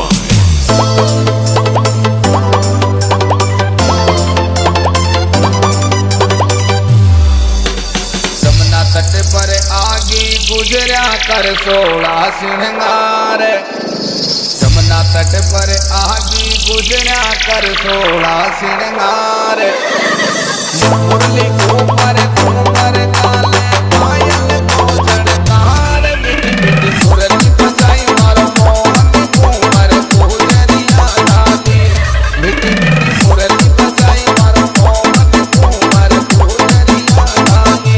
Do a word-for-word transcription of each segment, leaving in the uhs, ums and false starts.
जमुना तट पर आगी गुजरिया कर सोला श्रृंगार। जमुना तट पर आगी गुजरिया कर सोला श्रृंगार। मुरली ऊपर घूमर काले पायल को झड़कार। मिठी मिठी मुरली बजाई मारो मोहन घूमर गुजरिया लागी। मिठी मिठी मुरली बजाई मारो मोहन घूमर गुजरिया लागी।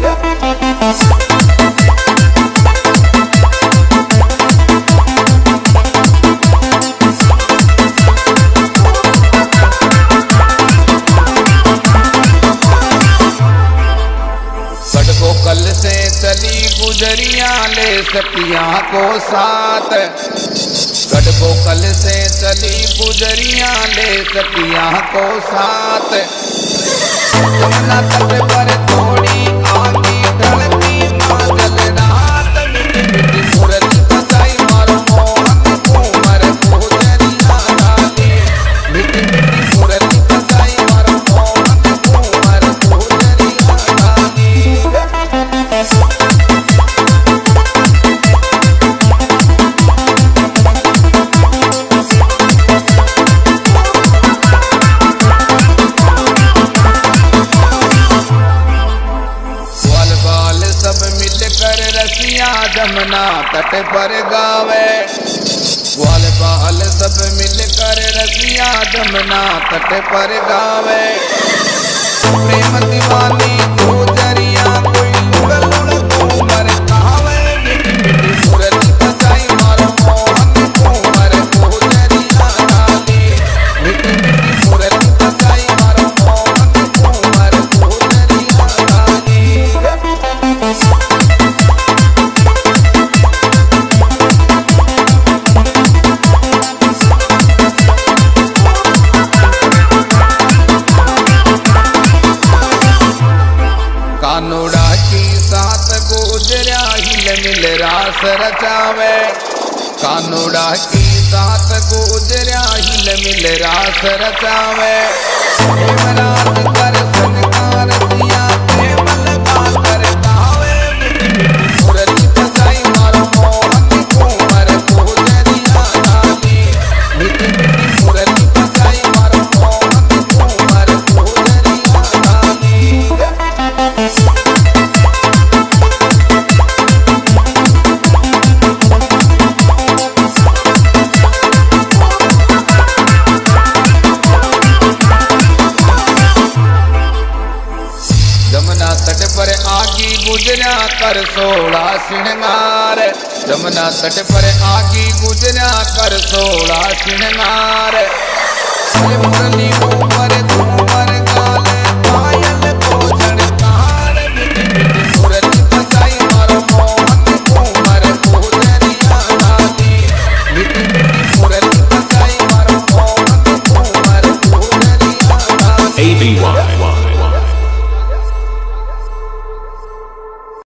कल से चली गुजरिया ले सखिया को साथ। गढ़ को कल से चली गुजरिया ले सखिया को साथ। जमुना तट पर थोड़ी आगी ढलती माजल रात। मिठी मिठी मुरली बजाई मारो मोहन घूमर गुजरिया लागी। मिठी मिठी मुरली बजाई मारो मोहन घूमर गुजरिया लागी। सब मिलकर रसिया जमुना तट पर गावे। ग्वाल बाल सब मिलकर रसिया जमुना तट पर गावे। प्रेम दीवानी गुजरिया कोई लुड़ लुड़ घूमर कहावे। मिठी मिठी मुरली बजाई मारो मोहन घूमर गुजरिया लागी। मिठी मिठी मुरली बजाई मारो मोहन घूमर गुजरिया लागी। कानूड़ा की साथ गुजरिया हिल मिल रास रचावे। कानूड़ा की साथ गुजरिया हिल मिल रास रचावे। प्रेमराज कर संकार सिया प्रेम लगा कर गावे। मिठी मिठी मुरली बजाई मारो मोहन घूमर गुजरिया लागी। मिठी मिठी मुरली बजाई मारो मोहन घूमर गुजरिया लागी। जमुना तट पर आगी गुजरिया कर सोला श्रृंगार। जमुना तट पर आगी गुजरिया कर सोला श्रृंगार। मुरली